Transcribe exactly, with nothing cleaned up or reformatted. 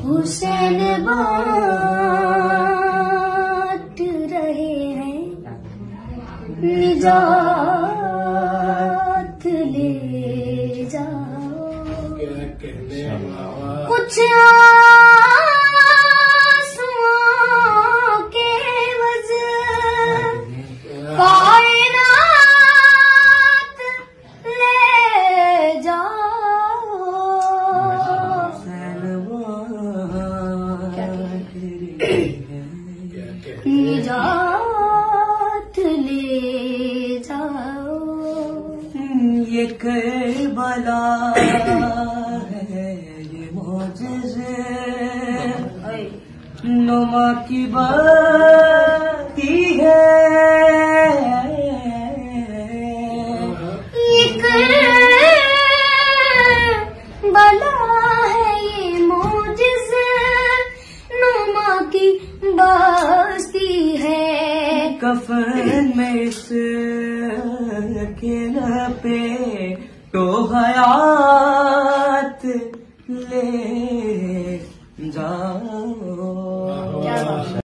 हुसैन बांट रहे हैं, निजात ले जाओ। कुछ आंसुओं के वजह कायनात ले जाओ। निजात ले जाओ। ये करबला है, ये मौजज़े नुमा की बाती है। ये करबला है, ये मौजज़े नुमा की बस्ती है। कफन में इस अकेला पे तो हयात ले जाओ।